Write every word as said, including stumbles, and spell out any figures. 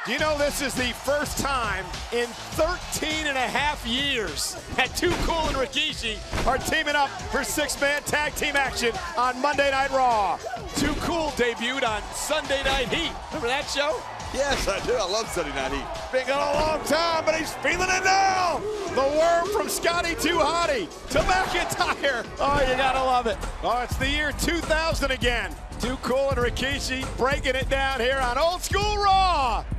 Do you know this is the first time in thirteen and a half years that Too Cool and Rikishi are teaming up for six-man tag team action on Monday Night Raw. Too Cool debuted on Sunday Night Heat. Remember that show? Yes, I do. I love Sunday Night Heat. Been gone a long time, but he's feeling it now. The worm from Scotty Too Hottie to McIntyre. Oh, you gotta love it. Oh, it's the year two thousand again. Too Cool and Rikishi breaking it down here on Old School Raw.